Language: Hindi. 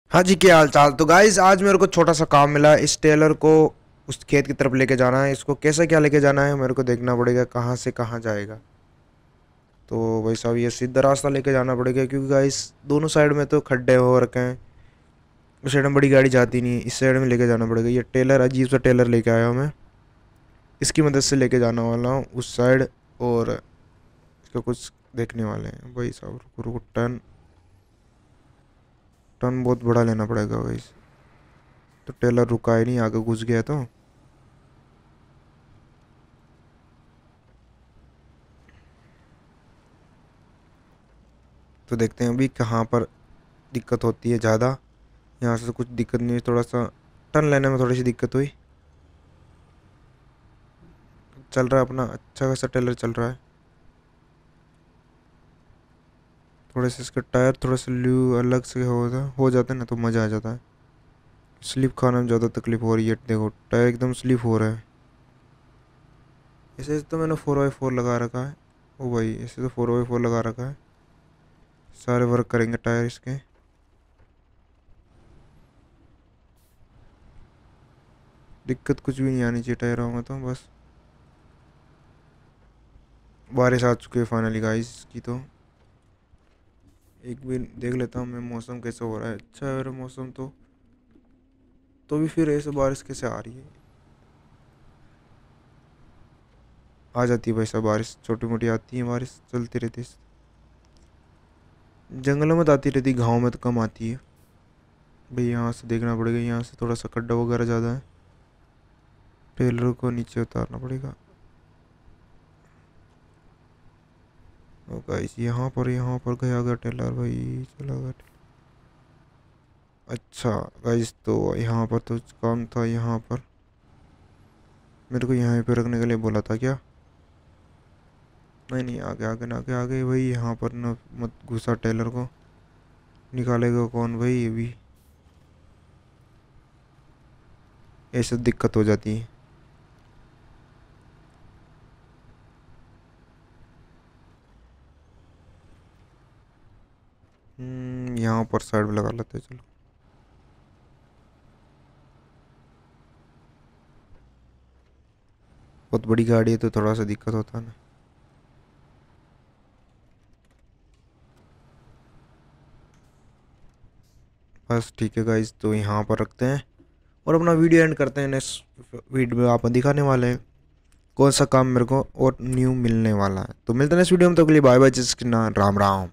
हाँ जी, क्या हाल चाल। तो गाइज आज मेरे को छोटा सा काम मिला। इस टेलर को उस खेत की तरफ लेके जाना है। इसको कैसे क्या लेके जाना है मेरे को देखना पड़ेगा, कहाँ से कहाँ जाएगा। तो भाई साहब ये सीधा रास्ता लेके जाना पड़ेगा, क्योंकि गाइस दोनों साइड में तो खड्डे हो रखे हैं। उस साइड में बड़ी गाड़ी जाती नहीं है, इस साइड में लेके जाना पड़ेगा। ये टेलर अजीब सा टेलर लेके आया हूँ मैं। इसकी मदद से लेके जाने वाला हूँ उस साइड। और इसका कुछ देखने वाले हैं भाई साहब। रुको रुको, टर्न टर्न बहुत बड़ा लेना पड़ेगा भाई। तो टेलर रुका ही नहीं, आगे घुस गया। तो देखते हैं अभी कहाँ पर दिक्कत होती है ज़्यादा। यहाँ से तो कुछ दिक्कत नहीं हुई, थोड़ा सा टर्न लेने में थोड़ी सी दिक्कत हुई। चल रहा है अपना, अच्छा खासा टेलर चल रहा है। थोड़े से इसके टायर थोड़ा सा ल्यू अलग से हो जाता है ना, तो मज़ा आ जाता है। स्लिप खाने में ज़्यादा तकलीफ हो रही है। देखो टायर एकदम स्लिप हो रहा है। ऐसे तो मैंने 4x4 लगा रखा है। ओ भाई, ऐसे तो 4x4 लगा रखा है। सारे वर्क करेंगे टायर इसके। दिक्कत कुछ भी नहीं आनी चाहिए टायरों में, तो बस। बारिश आ चुकी है फाइनली गाइस की। तो एक भी देख लेता हूँ मैं मौसम कैसा हो रहा है। अच्छा है मेरा मौसम तो भी फिर ऐसे बारिश कैसे आ रही है। आ जाती है भाई साहब बारिश, छोटी मोटी आती है बारिश, चलती रहती है। जंगलों में तो आती रहती, गाँव में तो कम आती है। भाई यहाँ से देखना पड़ेगा, यहाँ से थोड़ा सा खड्डा वगैरह ज़्यादा है। टेलर को नीचे उतारना पड़ेगा। ओ गाइस, यहाँ पर गया गया टेलर भाई, चला गया टेलर। अच्छा गाइस, तो यहाँ पर तो काम था। यहाँ पर मेरे को यहाँ पे रखने के लिए बोला था क्या? नहीं नहीं, आगे आगे ना, आगे आगे भाई। यहाँ पर न मत घुसा टेलर को, निकालेगा कौन भाई अभी। ऐसे दिक्कत हो जाती है। यहाँ पर साइड में लगा लेते हैं, चलो। बहुत बड़ी गाड़ी है तो थोड़ा सा दिक्कत होता है ना। बस ठीक है गाइस, तो यहाँ पर रखते हैं और अपना वीडियो एंड करते हैं। नेक्स्ट वीडियो में आप दिखाने वाले हैं कौन सा काम मेरे को और न्यू मिलने वाला है। तो मिलते हैं नेक्स्ट वीडियो में, तो के लिए बाय बाय, जिसके नाम राम राम।